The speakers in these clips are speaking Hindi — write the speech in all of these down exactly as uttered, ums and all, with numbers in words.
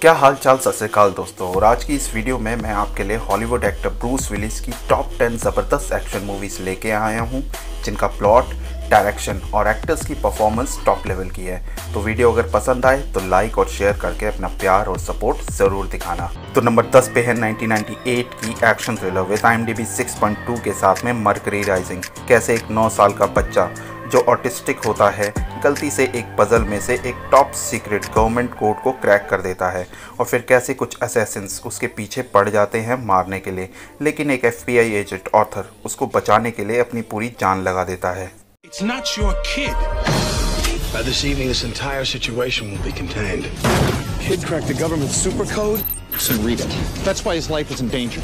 क्या हाल चाल, सत श्री अकाल दोस्तों। और आज की इस वीडियो में मैं आपके लिए हॉलीवुड एक्टर ब्रूस विलिस की टॉप टेन ज़बरदस्त एक्शन मूवीज़ लेके आया हूँ जिनका प्लॉट, डायरेक्शन और एक्टर्स की परफॉर्मेंस टॉप लेवल की है। तो वीडियो अगर पसंद आए तो लाइक और शेयर करके अपना प्यार और सपोर्ट ज़रूर दिखाना। तो नंबर दस पे है नाइनटीन नाइंटी एट की action thriller with I M D B six point two के साथ में मर्करी राइजिंग। कैसे एक नौ साल का बच्चा जो ऑटिस्टिक होता है गलती से एक पजल में से एक टॉप सीक्रेट गवर्नमेंट कोड को क्रैक कर देता है और फिर कैसे कुछ असैसिन्स उसके पीछे पड़ जाते हैं मारने के लिए, लेकिन एक एफ बी आई एजेंट ऑथर उसको बचाने के लिए अपनी पूरी जान लगा देता है। It's not your kid. By this evening, this entire situation will be contained. Kid cracked the government's super code? So read it. That's why his life is in danger.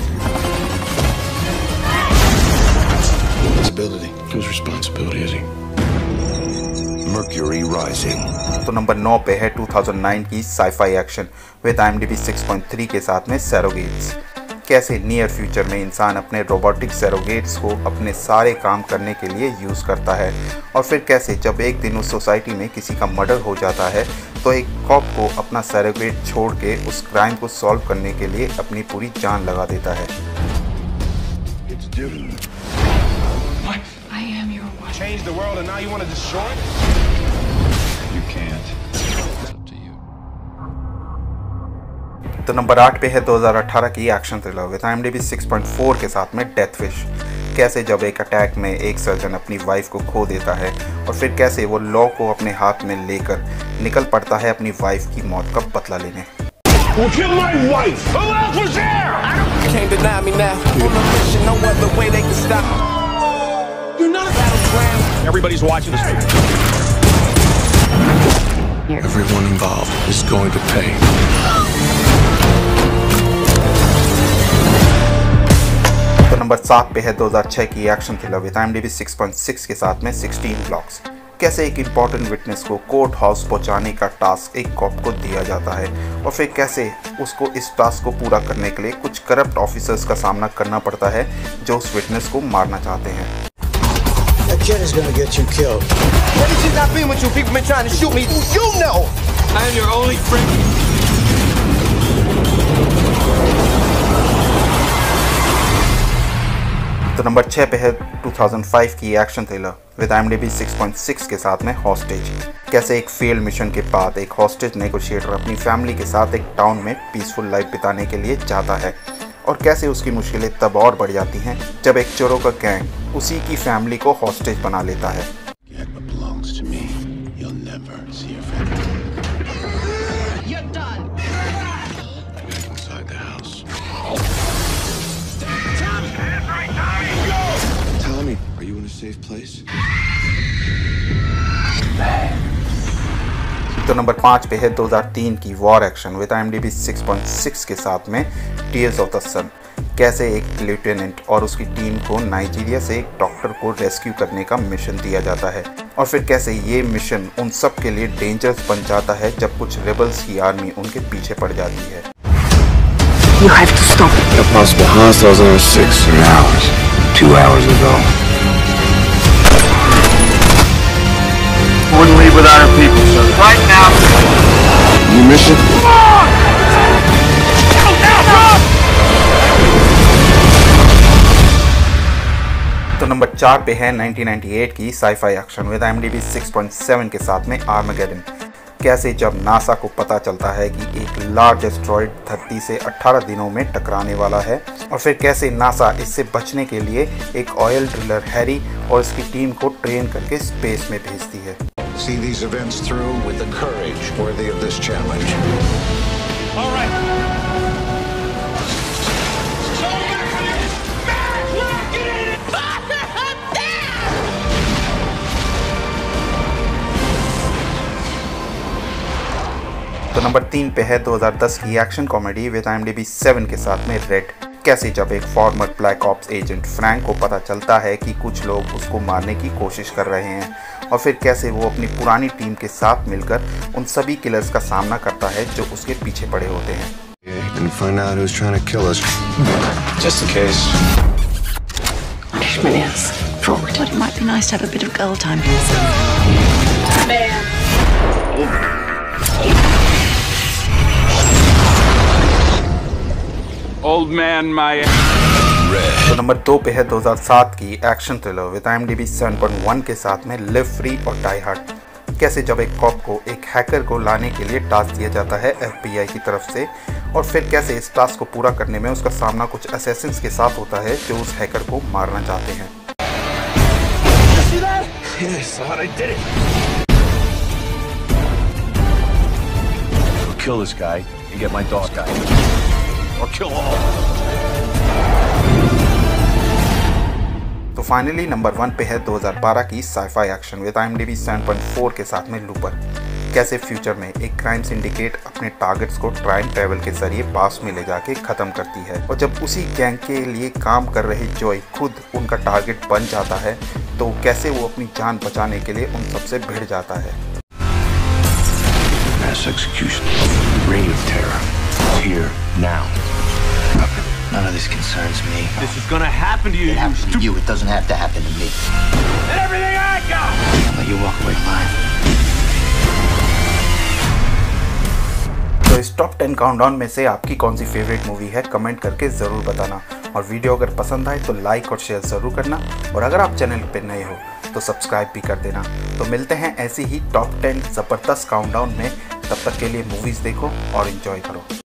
Responsibility. Whose responsibility is he? Mercury Rising. तो नंबर नौ पे है टू थाउज़ेंड नाइन की sci-fi action with I M D B six point three के साथ में सैरोगेट्स। कैसे नियर फ्यूचर में इंसान अपने रोबोटिक सैरोगेट्स को अपने सारे काम करने के लिए यूज़ करता है और फिर कैसे जब एक दिन उस सोसाइटी में किसी का मर्डर हो जाता है तो एक कॉप को अपना सैरोगेट छोड़ के उस क्राइम को सॉल्व करने के लिए अपनी पूरी जान लगा देता है। It's due. What? I am your wife. Change the world and now you want to destroy it? You can't. It's up to you. तो नंबर आठ पे है दो हज़ार अठारह की action thriller with I M D B six point four के साथ में डेथ विश। कैसे जब एक अटैक में एक सर्जन अपनी वाइफ को खो देता है और फिर कैसे वो लॉ को अपने हाथ में लेकर निकल पड़ता है अपनी वाइफ की मौत का बदला लेने। Who killed my wife? Who else was there? You can't deny me now. On a mission, no other way they can stop. You're not a Battleground. Everybody's watching this movie. Everyone involved is going to pay. तो नंबर सात पे है दो हज़ार छह की action thriller with I M D B six point six के साथ में सिक्सटीन ब्लॉक्स। कैसे एक इम्पॉर्टेंट विटनेस को कोर्ट हाउस पहुंचाने का टास्क एक कॉप को दिया जाता है और फिर कैसे उसको इस टास्क को पूरा करने के लिए कुछ करप्ट ऑफिसर्स का सामना करना पड़ता है जो उस विटनेस को मारना चाहते हैं। That kid is gonna get you killed. Maybe she's not being with you. People been trying to shoot me. You know. I am your only friend. तो नंबर छह पे है टू थाउज़ेंड फाइव की action thriller with I M D B six point six के साथ में हॉस्टेज। कैसे एक फेल्ड मिशन के बाद एक हॉस्टेज नेगोशिएटर अपनी फैमिली के साथ एक टाउन में पीसफुल लाइफ बिताने के लिए जाता है और कैसे उसकी मुश्किलें तब और बढ़ जाती हैं जब एक चोरों का गैंग उसी की फैमिली को हॉस्टेज बना लेता है। Get what belongs to me. You'll never see your family. You're done. Back inside the house. Tommy, are you in a safe place? तो नंबर पाँच पे है दो हज़ार तीन की war action with I M D B six point six के साथ में टीयर्स ऑफ द सन। कैसे एक लेफ्टिनेंट और उसकी टीम को नाइजीरिया से एक डॉक्टर को रेस्क्यू करने का मिशन दिया जाता है और फिर कैसे ये मिशन उन सब के लिए डेंजरस बन जाता है जब कुछ रेबल्स की आर्मी उनके पीछे पड़ जाती है। You have to stop it. The possible hostiles are six hours. Two hours ago. Wouldn't leave without her people, sir. Right now. New mission? तो नंबर चार पे है नाइनटीन नाइंटी एट की sci-fi action with I M D B six point seven के साथ में आर्मागेडन। कैसे जब नासा को पता चलता है कि एक लार्ज एस्ट्रॉइड धरती से अठारह दिनों में टकराने वाला है और फिर कैसे नासा इससे बचने के लिए एक ऑयल ड्रिलर हैरी और इसकी टीम को ट्रेन करके स्पेस में भेजती है। See these events through with the courage worthy of this challenge. All right. तो नंबर तीन पे है दो हज़ार दस की action comedy with I M D B seven के साथ में रेड। कैसे जब एक former black ops agent Frank को पता चलता है कि कुछ लोग उसको मारने की कोशिश कर रहे हैं और फिर कैसे वो अपनी पुरानी टीम के साथ मिलकर उन सभी किलर्स का सामना करता है जो उसके पीछे पड़े होते हैं। And find out who's trying to kill us. Just in case. Punishment is. Thought it might be nice to have a bit of girl time. Man. old man my तो नंबर दो पे है दो हज़ार सात की action thriller with I M D B seven point one के साथ में लिव फ्री और डाई हार्ड। कैसे जब एक कॉप को एक हैकर को लाने के लिए टास्क दिया जाता है एफ बी आई की तरफ से, और फिर कैसे इस टास्क को पूरा करने में उसका सामना कुछ असैसिन्स के साथ होता है जो उस हैकर को मारना चाहते हैं। Yes, I thought I did it. I'll kill this guy and get my dog guy. Or kill all. तो फाइनली नंबर वन पे है दो हज़ार बारह की sci-fi action with I M D B seven point four के साथ में लूपर। कैसे फ्यूचर में एक क्राइम सिंडिकेट अपने टारगेट्स को टाइम ट्रैवल के जरिए पास में ले जाके ख़त्म करती है, और जब उसी गैंग के लिए काम कर रहे जॉय खुद उनका टारगेट बन जाता है तो कैसे वो अपनी जान बचाने के लिए उन सबसे भिड़ जाता है। Mass execution. Reign of terror. It's here now. None of this concerns me. This is gonna happen to you. It happens to you. It doesn't have to happen to me. And everything I got. I'll let you walk away alive. तो इस टॉप टेन काउंटडाउन में से आपकी कौन सी फेवरेट मूवी है कमेंट करके ज़रूर बताना, और वीडियो अगर पसंद आए तो लाइक और शेयर ज़रूर करना, और अगर आप चैनल पे नए हो तो सब्सक्राइब भी कर देना। तो मिलते हैं ऐसी ही टॉप टेन ज़बरदस्त काउंटडाउन में, तब तक के लिए मूवीज़ देखो और एंजॉय करो।